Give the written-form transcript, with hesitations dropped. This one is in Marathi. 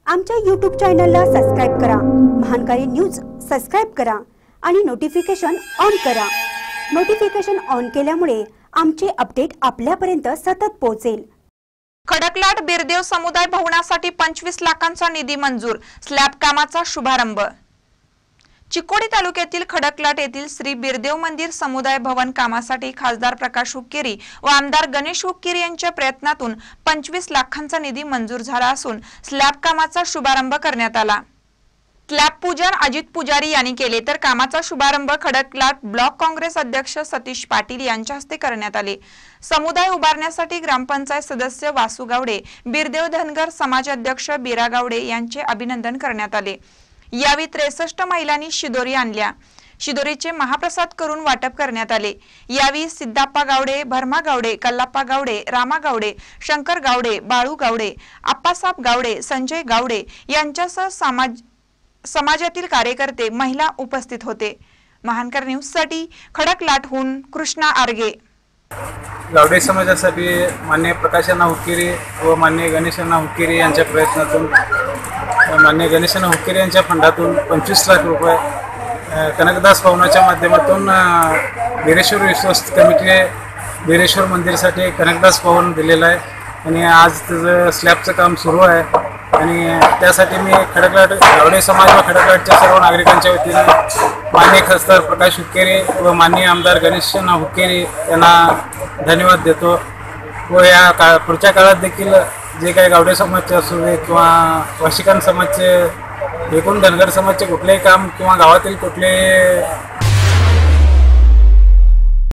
आमच्या YouTube चॅनलला सबस्क्राइब करा, महानकारी न्यूज सबस्क्राइब करा आणि नोटिफिकेशन ऑन करा। नोटिफिकेशन ऑन केल्यामुळे आमचे अपडेट आपल्यापर्यंत सतत पोहोचेल। खडकलाट बिरदेव समुदाय भवनासाठी 25 लाखांचा निधी मंजूर, स्लॅब कामाचा शुभारंभ। चिकोडी तालुक्यातील खडकलाट येथील श्री बिरदेव मंदिर समुदाय भवन कामासाठी खासदार प्रकाश हुक्केरी व आमदार गणेश हुक्केरी यांच्या प्रयत्नातून 25 लाखांचा निधी मंजूर झाला असून स्लॅब कामाचा शुभारंभ करण्यात आला। स्लॅब पूजन अजित पुजारी यांनी केले तर कामाचा शुभारंभ खडकलाट ब्लॉक काँग्रेस अध्यक्ष सतीश पाटील यांच्या हस्ते करण्यात आले। समुदाय उभारण्यासाठी ग्रामपंचायत सदस्य वासू गावडे, बिरदेव धनगर समाज अध्यक्ष बीरा गावडे यांचे अभिनंदन करण्यात आले। यावेळी 63 महिलांनी शिदोरी आणल्या। शिदोरीचे महाप्रसाद करून वाटप करण्यात आले। यावेळी सिद्धाप्पा गावडे, भरमा गावडे, कल्लाप्पा गावडे, रामा गावडे, शंकर गावडे, बाळू गावडे, आप्पासाहेब गावडे, संजय गावडे यांच्यासह समाजातील कार्यकर्ते, महिला उपस्थित होते। महानकर न्यूजसाठी खडकलाटहून कृष्णा आर्गे। गावडे समाजासाठी माननीय प्रकाशना हुक्केरी व माननीय गणेशना हुक्केरी यांच्या प्रयत्नातून माननीय गणेशना हुक्केरी यांच्या फंडातून 25 लाख रुपये कनकदास भवनाच्या माध्यमातून बिरेश्वर विश्वस्त कमिटीने बिरेश्वर मंदिरसाठी कनकदास भवन दिलेलं आहे आणि आज त्याचं स्लॅबचं काम सुरू आहे आणि त्यासाठी मी खडकलाट गावडे समाज व खडकलाटच्या सर्व नागरिकांच्या वतीने माननीय खासदार प्रकाश हुक्केरी व माननीय आमदार गणेशना हुक्केरी यांना धन्यवाद देतो व या पुढच्या काळात देखील जे काही गावडे समाजचे असू दे किंवा वाशिकान समाजचे, एकूण धनगर समाजचे कुठलेही काम किंवा गावातील कुठले